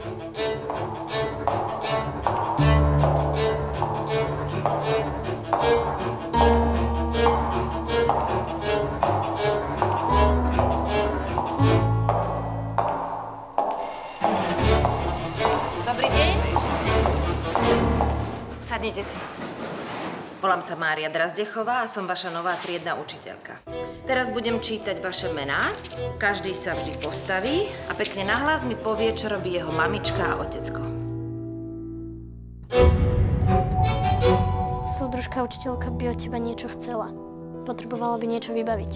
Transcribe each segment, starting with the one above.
Dobrý deň. Sadnite si. Volám sa Mária Drazdechová a som vaša nová triedna učiteľka. Teraz budem čítať vaše mená. Každý sa vždy postaví a pekne nahlas mi povie, čo robí jeho mamička a otecko. Súdružka učiteľka by od teba niečo chcela. Potrebovala by niečo vybaviť.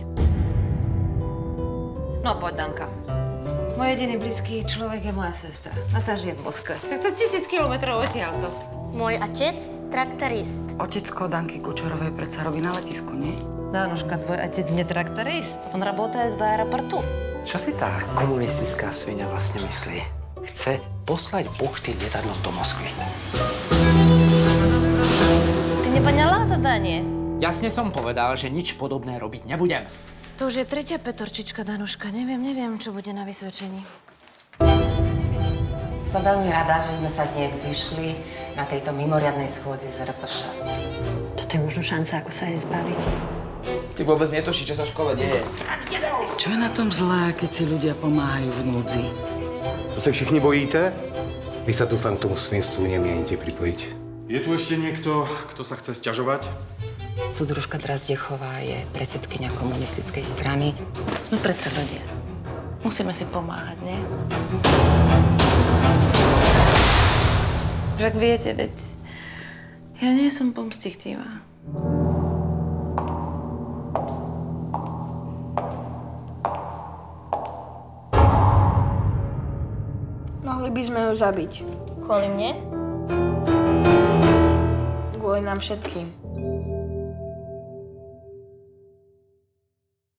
No poď, Danka. Môj jediný blízky človek je moja sestra. A tá žije v Moskve. Tak to 1000 kilometrov odtiaľto. Môj otec, traktorist. Otecko Danky Kučerovej predsa robí na letisku, nie? Danuška, tvoj otec nie traktorist. On работает v aeroportu. Čo si tá komunistická svinia vlastne myslí? Chce poslať buchty lietadlom do Moskvy. Ty nepoňala zadanie? Jasne som povedal, že nič podobné robiť nebudem. To už je tretia petorčička, Danuška. Neviem, čo bude na vysvedčení. Som veľmi rada, že sme sa dnes zišli na tejto mimoriadnej schôdzi z RPŠ. Toto je možno šanca, ako sa jej zbaviť. Ty vôbec netušíš, čo sa v škole deje. Čo je na tom zlé, keď si ľudia pomáhajú v núdzi? To sa všichni bojíte? Vy sa dúfam k tomu svinstvu nemienite pripojiť. Je tu ešte niekto, kto sa chce sťažovať? Súdružka Drazdechová je predsedkyňa komunistickej strany. Sme predsa ľudia. Musíme si pomáhať, nie? Však viete, veď ja nie som pomstichtivá. Mohli by sme ju zabiť. Kvôli mne? Kvôli nám všetkým.